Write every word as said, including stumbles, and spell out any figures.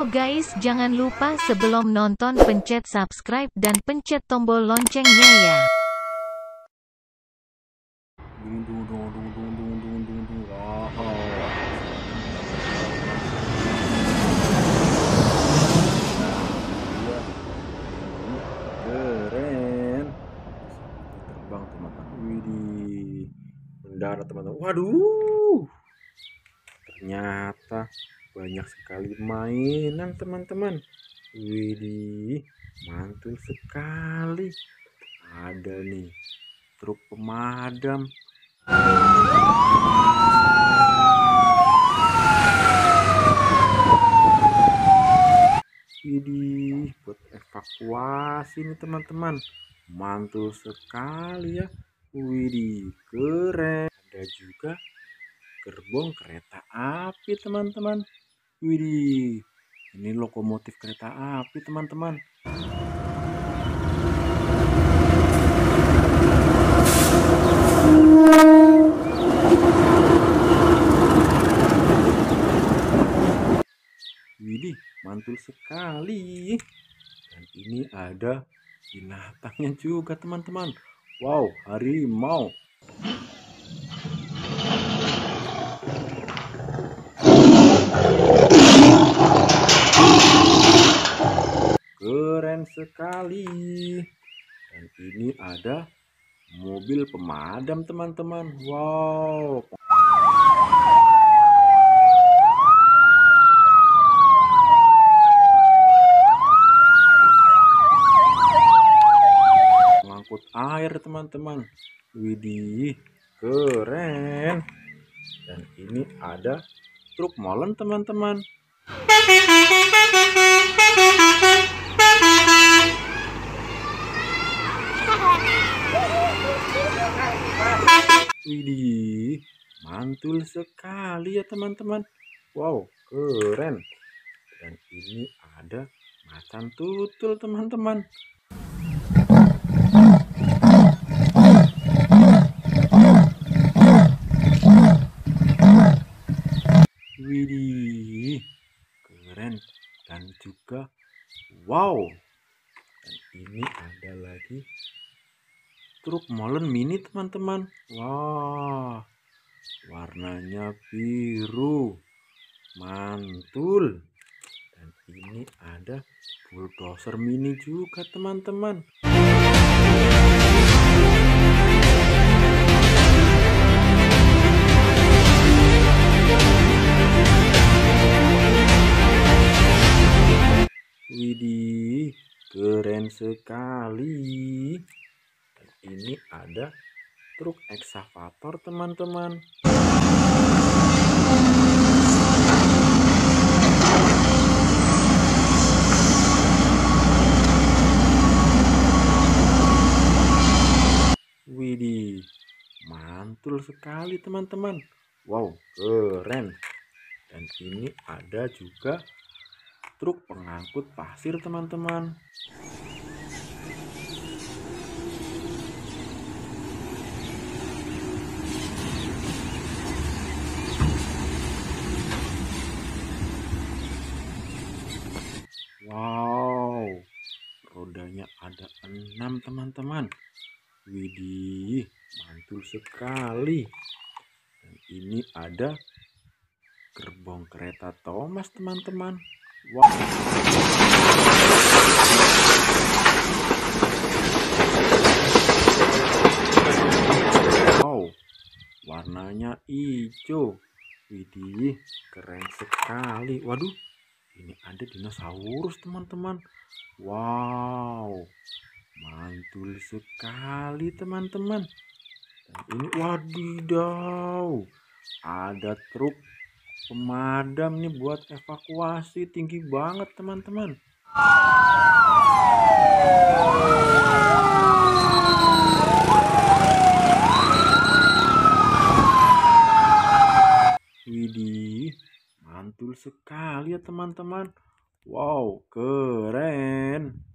Oh guys, jangan lupa sebelum nonton pencet subscribe dan pencet tombol loncengnya ya. Dung dung dung dung dung dung dung dung dung. Wow. Iya. Keren. Terbang teman-teman. Widih. Mendarat teman-teman. Waduh. Ternyata banyak sekali mainan teman-teman. Widih. Mantul sekali. Ada nih truk pemadam. Ini buat evakuasi nih teman-teman, mantul sekali ya. Widih, keren. Ada juga gerbong kereta api teman-teman. Widih, ini lokomotif kereta api teman-teman. Widih, mantul sekali. Dan ini ada binatangnya juga teman-teman. Wow, harimau. Keren sekali. Dan ini ada mobil pemadam teman-teman. Wow. Pengangkut air teman-teman. Widih, keren. Dan ini ada truk molen teman-teman. Widih, mantul sekali ya teman-teman. Wow, keren. Dan ini ada macan tutul teman-teman. Widih, keren. Dan juga wow. Dan ini ada lagi truk molen mini teman-teman. Wah, warnanya biru, mantul. Dan ini ada bulldozer mini juga teman-teman. Widih, keren sekali. Dan ini ada truk ekskavator teman-teman. Widih, mantul sekali teman-teman. Wow, keren. Dan ini ada juga truk pengangkut pasir teman-teman. Wow, rodanya ada enam teman-teman. Widih, mantul sekali. Dan ini ada gerbong kereta Thomas teman-teman. Wow. Wow, warnanya hijau. Widih, keren sekali. Waduh, ini ada dinosaurus teman-teman. Wow, mantul sekali teman-teman. Dan ini wadidaw, ada truk pemadam nih buat evakuasi, tinggi banget teman-teman. Widih, mantul sekali ya teman-teman. Wow, keren.